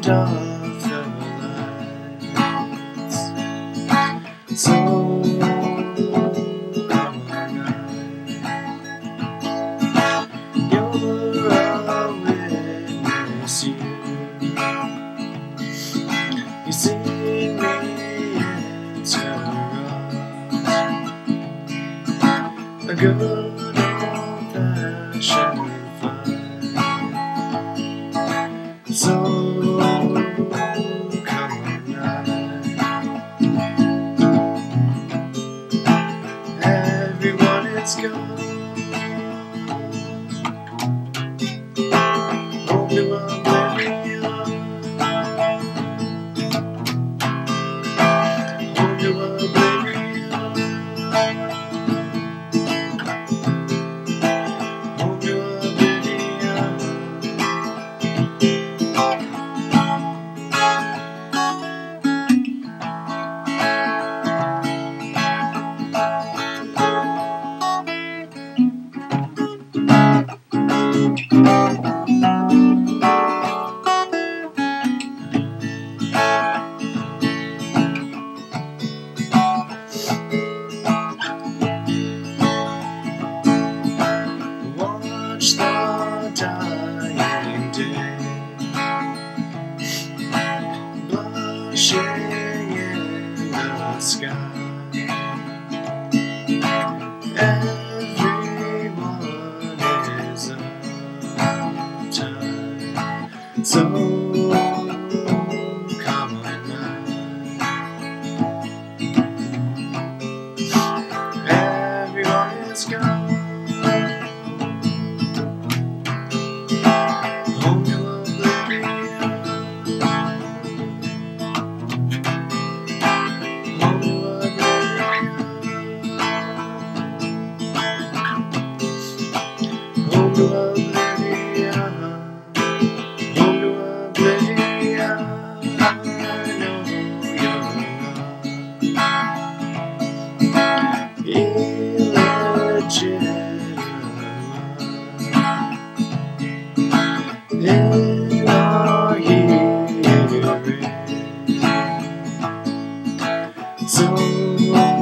turned off the lights. So you're a witness, you see me interrupt a good old-fashioned fight. So come on now, everyone is gone. Hope you are very young. Hope you are very young. Hope you are very young. Watch the dying day, blushing in the sky. Everyone is uptight. So come on now, everyone is gone. Hope you are very young. Hope you are very young. Hope you are very young. Hope you are very young. I know you're illegitimate in our hearing. So